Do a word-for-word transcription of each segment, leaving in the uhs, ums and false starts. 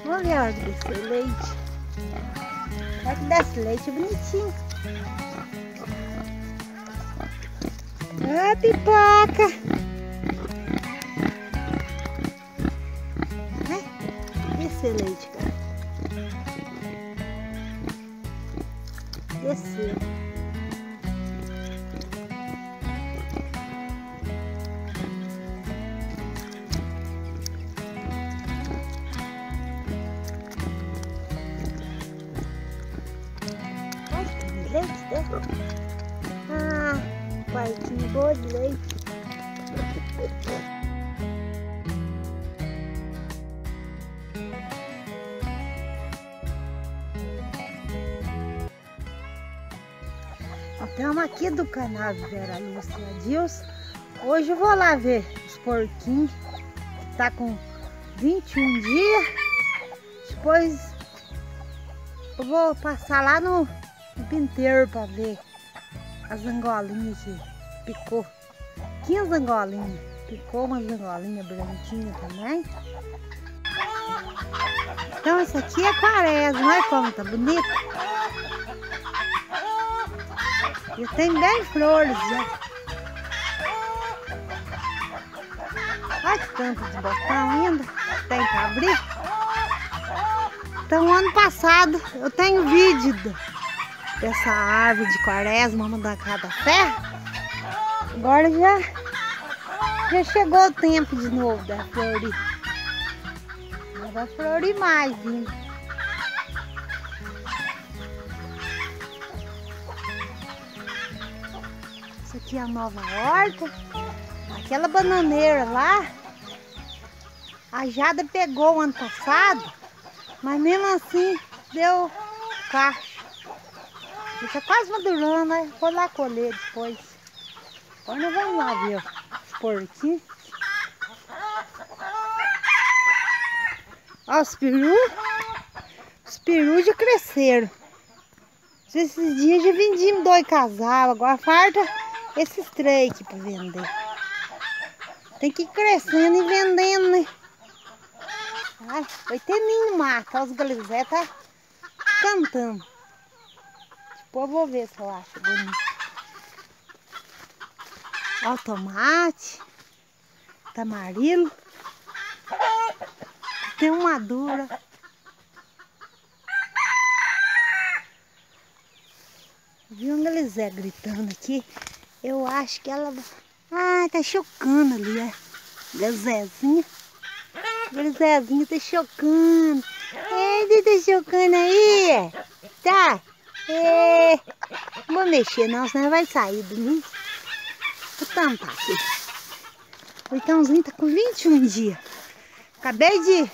Olha a hora que descer leite. Olha que desce leite bonitinho. Ah, pipoca! É, descer leite, cara. Descer. Leite dela. Ah, quartinho boa de leite. Estamos aqui do canal Vera Lúcia Adilson. Hoje eu vou lá ver os porquinhos. Tá com vinte e um dias. Depois eu vou passar lá no o pinteiro para ver as angolinhas que picou. quinze angolinhas. Picou umas angolinhas branquinhas também. Então esse aqui é quaresma. Olha como tá bonito. E tem bem flores já. Olha que tanto de botão ainda. Tem para abrir. Então ano passado eu tenho vídeo dessa árvore de quaresma, mandancada da serra. Agora já, já chegou o tempo de novo da florir. Ela vai florir mais ainda. Isso aqui é a nova horta. Aquela bananeira lá, a Jada pegou o ano passado, mas mesmo assim deu cacho. Está quase madurando, né? Vou lá colher depois. Agora nós vamos lá ver os porquinhos. Olha os perus. Os perus já cresceram. Esses dias já vendi dois casal. Agora falta esses três aqui para vender. Tem que ir crescendo e vendendo, né? Ai, vai ter ninho no mato. Olha os galizé tá cantando. Depois eu vou ver se eu acho bonito. Olha o tomate, tamarilo. Tem uma dura. Vi um galizé gritando aqui. Eu acho que ela... Ah, tá chocando ali, é. Galizézinha. Galizézinha tá chocando. Ele tá chocando aí. Tá. É. Não vou mexer não, senão vai sair do mim. Vou tampar aqui. O Itãozinho tá com vinte e um dias. Acabei de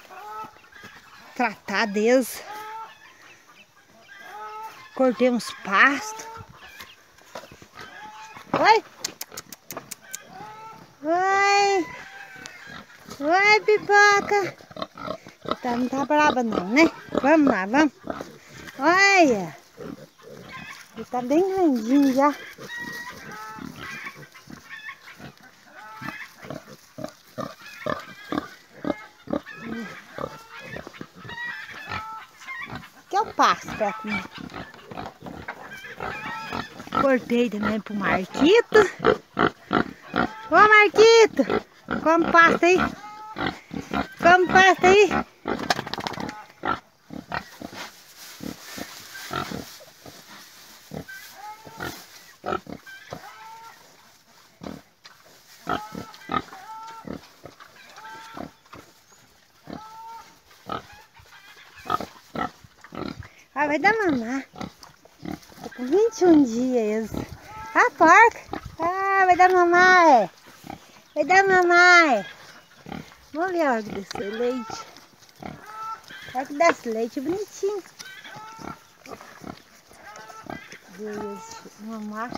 tratar deles. Cortei uns pastos. Oi! Oi! Oi, pipoca! Tá, não tá brava não, né? Vamos lá, vamos. Olha! Ele tá bem grandinho já. Aqui eu passo pra comer. Cortei também pro Marquito. Ô Marquito! Come pasta aí. Come pasta aí. Ah, vai dar mamar. Tô com vinte e um dias. Ah, porca. Ah, vai dar mamar, é. Vai dar mamar, é. Vamos ver a hora que descer leite. A hora que desce leite bonitinho. Deus, mamar.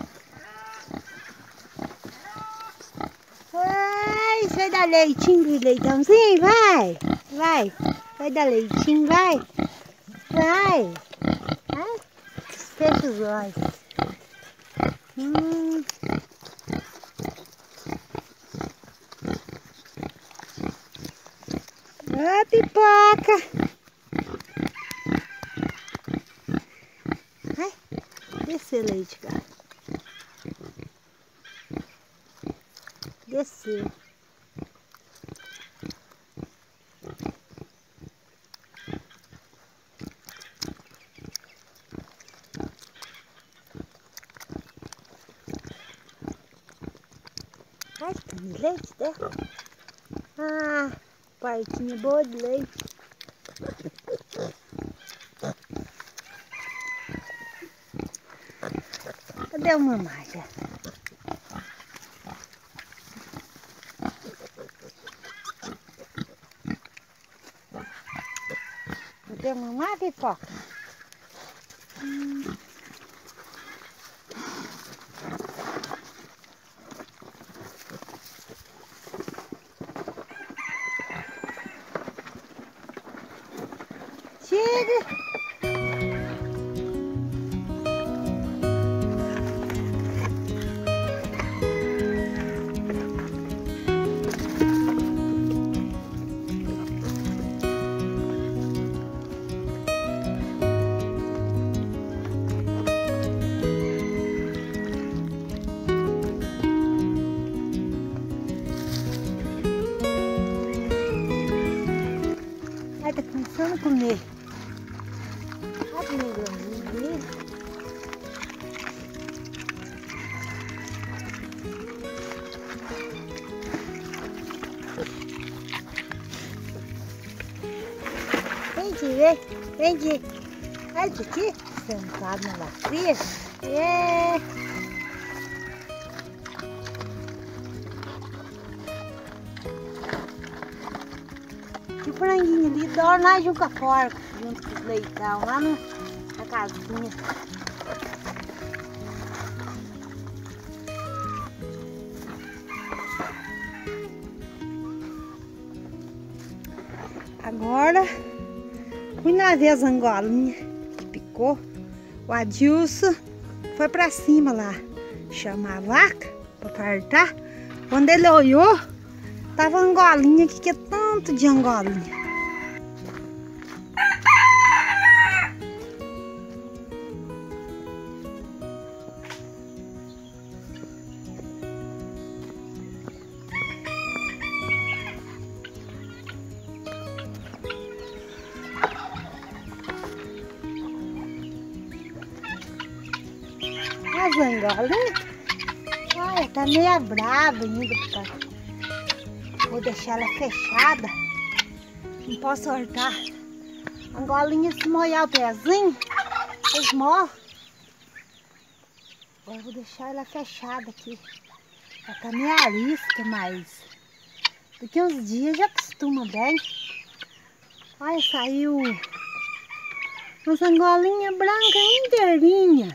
Vai, você vai dar leitinho, leitãozinho? Vai, vai. Vai dar leitinho, vai. Vai. Vai. Fecha os olhos. Hum. Ah, pipoca. Ai, desceu leite, cara. Desceu. Ai, tem leite dela. Ah, partinha boa de leite. Cadê a mamãe? Cadê a mamãe, pipoca? Hum. Chega! Ai, tá começando a comer. Olha que negocinho dele. Vem de ver, vem de. Olha de aqui, sentado na bacia. É. E o franguinho ali dorme lá junto com a porca, junto com os leitão, lá no, na casinha. Agora, fui lá ver as angolinhas que picou. O Adilson foi pra cima lá, chamar a vaca pra apertar. Quando ele olhou, tava angolinha aqui, que é tanto de angolinha. As angolinhas, olha, tá meio brava ainda, papai. Vou deixar ela fechada. Não posso soltar. A angolinha, se molhar o pezinho, eles morrem. Agora vou deixar ela fechada aqui. Ela tá meio arisca, mas daqui uns dias já acostuma bem. Olha, saiu umas angolinhas brancas inteirinha.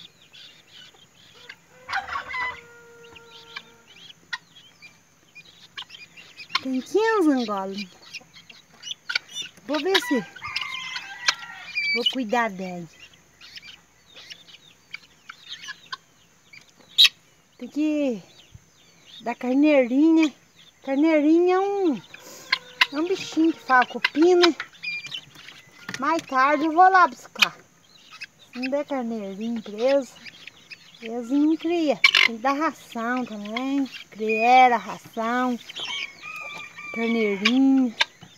Tem quinze angolinhas. Vou ver se vou cuidar dela. Tem que dar carneirinha. Carneirinha é um, é um bichinho que fala cupim, né? Mais tarde eu vou lá buscar. Se não der carneirinho preso, eles não cria. Tem que dar ração também. Criera, ração. Carneirinho.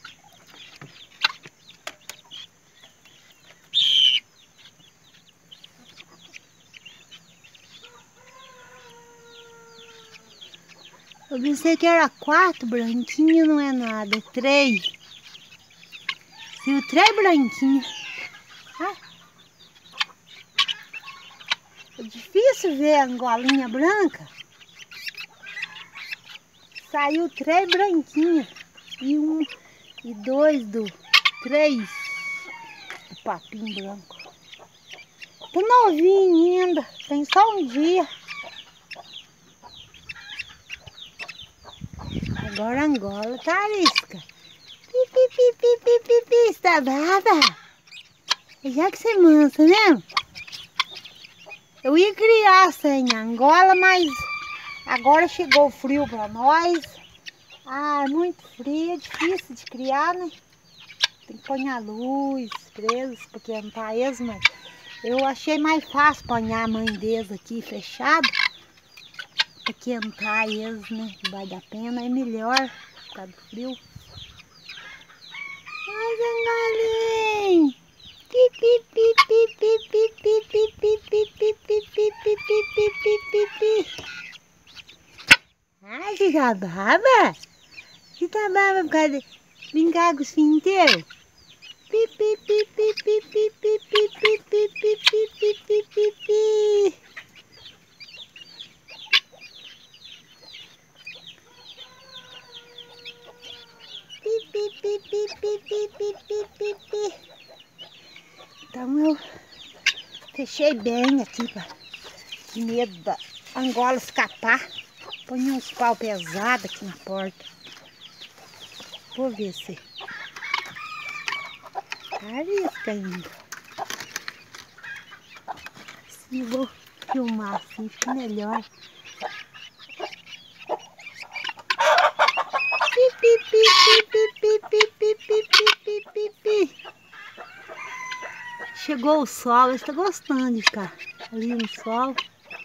Eu pensei que era quatro branquinhos, não é nada, é três. Se o três branquinhos. Ah, é difícil ver a angolinha branca. Saiu três branquinhas e um e dois do três do papinho branco. Tá novinho ainda, tem só um dia. Agora a Angola tá arisca. Pi, pi, pi, pi, pi, pi, pi, está brava? Já que você mansa, né? Eu ia criar sem Angola, mas agora chegou o frio pra nós. Ah, é muito frio, é difícil de criar, né? põe a luz preso, porque não tá eles, mas eu achei mais fácil pôr a mãe deles aqui fechada, porque não tá eles, né? Vai dar pena, é melhor por causa do frio. Ai, Zangolim! Pi, pi, pi, pi, pi, pi, pi, pi, pi, pi, pi, pi, pi, pi, pi, pi, pi, pi. Ai, você tá brava? Você tá brava por causa de brincar com os filhos inteiros? Pi, pi, pi, pi, pi, pi, pi, pi, pi, pi, pi, pi, pi, pi, pi, pi. Pi, pi, pi, pi, pi, pi, pi, pi, pi, pi. Então eu fechei bem aqui, pra medo da Angola escapar. Põe uns pau pesados aqui na porta. Vou ver se arrisca ainda. Assim eu vou filmar assim, fica melhor. Pi, pi, pi, pi, pi, pi, pi, pi, pi, pi, pi. Chegou o sol, eu estou gostando de ficar ali no sol.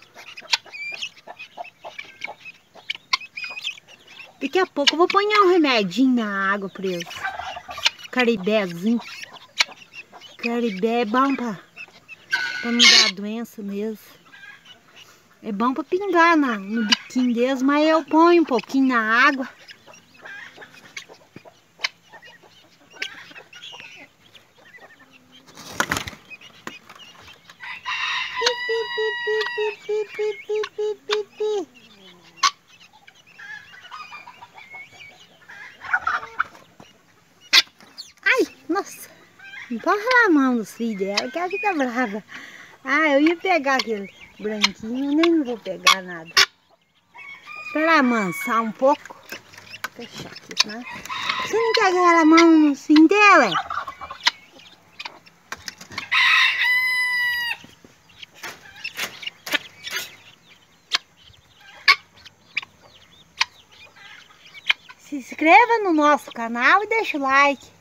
Daqui a pouco eu vou pôr um remedinho na água para eles. Caribézinho. Caribé é bom para não dar doença mesmo. É bom para pingar na, no biquinho deles, mas eu ponho um pouquinho na água. Ai, nossa, não pode ralar a mão dos filhos dela, que ela fica brava. Ah, eu ia pegar aquele branquinho, nem vou pegar nada. Esperar amansar um pouco. Vou fechar aqui, né? Você não quer agarrar a mão no filho dela? Se inscreva no nosso canal e deixa o like.